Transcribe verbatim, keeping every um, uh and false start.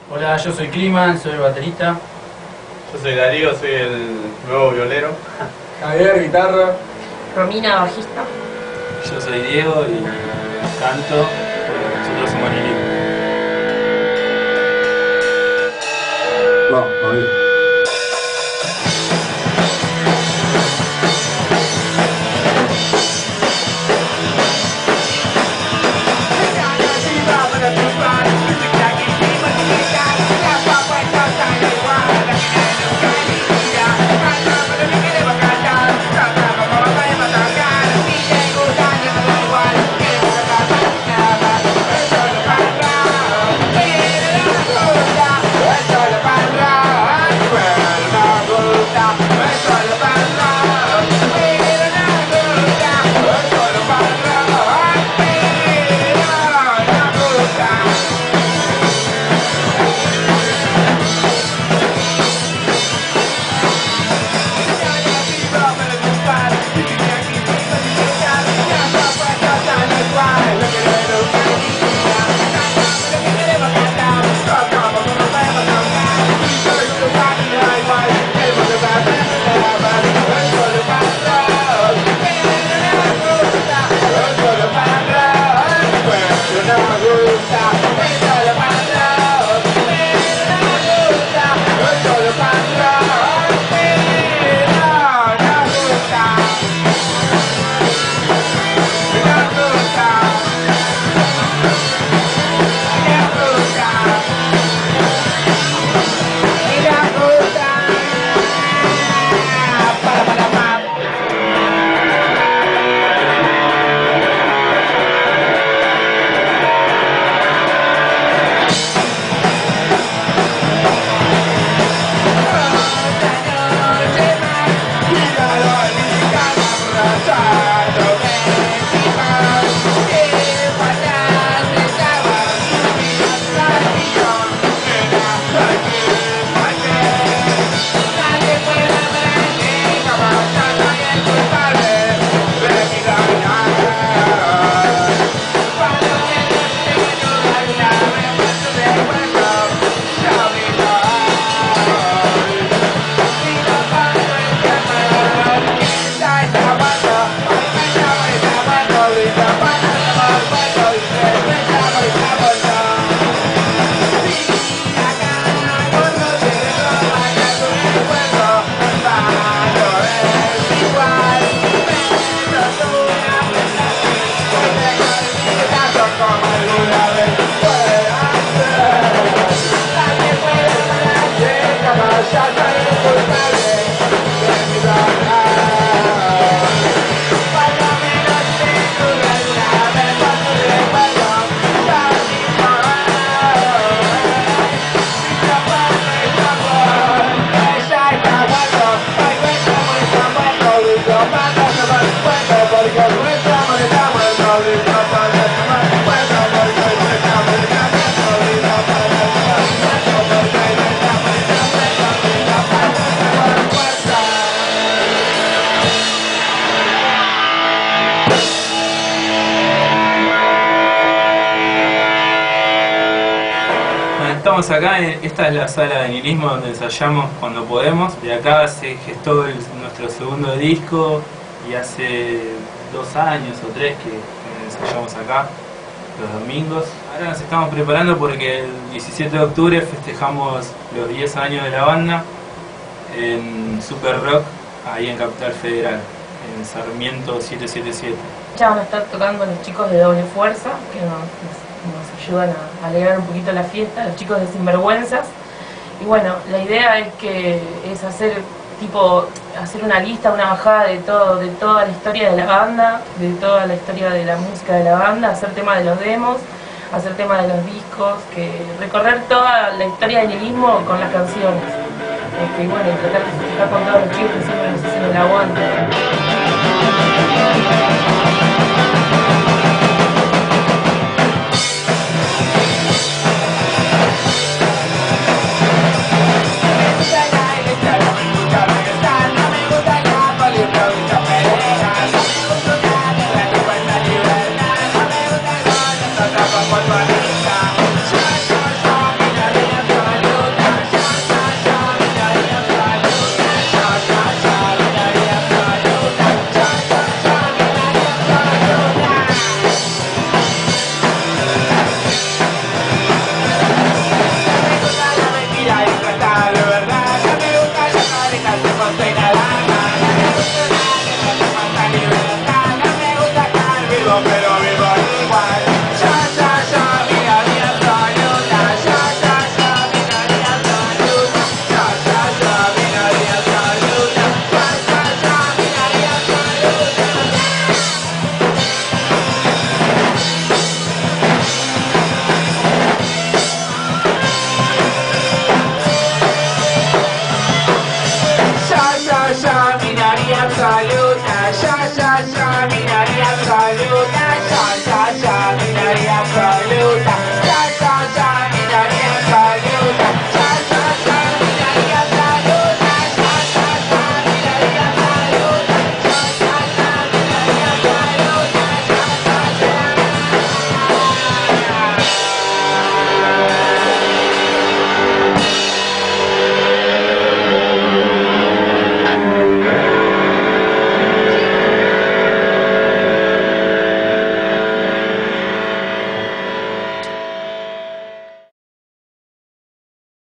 Hola, yo soy Climan, soy el baterista. Yo soy Darío, soy el nuevo violero. Javier, guitarra. Romina, bajista. Yo soy Diego y canto. Nosotros somos Nihilismo. No, Javier. Estamos acá, en, esta es la sala de Nihilismo donde ensayamos cuando podemos. De acá se gestó el, nuestro segundo disco y hace dos años o tres que, que ensayamos acá los domingos. Ahora nos estamos preparando porque el diecisiete de octubre festejamos los diez años de la banda en Super Rock, ahí en Capital Federal, en Sarmiento setecientos setenta y siete. Ya van a estar tocando los chicos de Doble Fuerza, que nos, nos ayudan a alegrar un poquito la fiesta, los chicos de Sinvergüenzas. Y bueno, la idea es que es hacer tipo hacer una lista, una bajada de todo, de toda la historia de la banda, de toda la historia de la música de la banda, hacer tema de los demos, hacer tema de los discos, que recorrer toda la historia del nihilismo con las canciones. Este, y bueno, y tratar de festejar con todos los chicos que siempre nos hacen el aguante. Bye.